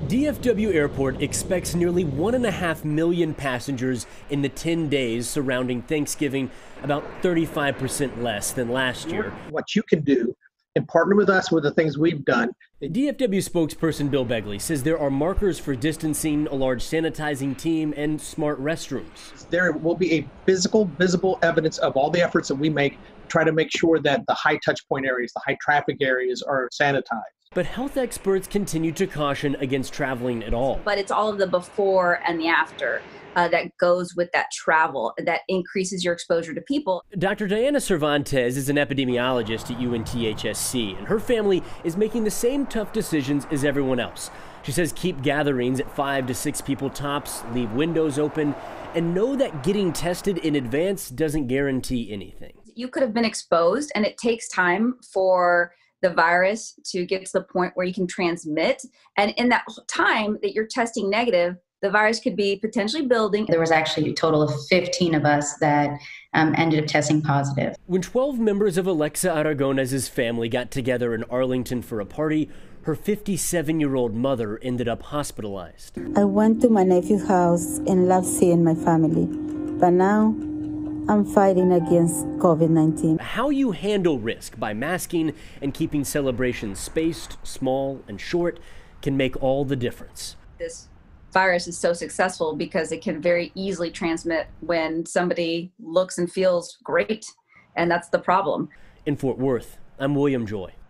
DFW Airport expects nearly 1.5 million passengers in the 10 days surrounding Thanksgiving, about 35% less than last year. What you can do and partner with us with the things we've done. DFW spokesperson Bill Begley says there are markers for distancing, a large sanitizing team, and smart restrooms. There will be a physical, visible evidence of all the efforts that we make, try to make sure that the high touch point areas, the high traffic areas are sanitized. But health experts continue to caution against traveling at all. But it's all of the before and the after that goes with that travel that increases your exposure to people. Dr. Diana Cervantes is an epidemiologist at UNTHSC, and her family is making the same tough decisions as everyone else. She says keep gatherings at 5 to 6 people tops, leave windows open, and know that getting tested in advance doesn't guarantee anything. You could have been exposed, and it takes time for the virus to get to the point where you can transmit. And in that time that you're testing negative, the virus could be potentially building. There was actually a total of 15 of us that ended up testing positive. When 12 members of Alexa Aragonez's family got together in Arlington for a party, her 57-year-old mother ended up hospitalized. I went to my nephew's house and loved seeing my family, but now I'm fighting against COVID-19. How you handle risk by masking and keeping celebrations spaced, small, and short can make all the difference. This virus is so successful because it can very easily transmit when somebody looks and feels great, and that's the problem. In Fort Worth, I'm William Joy.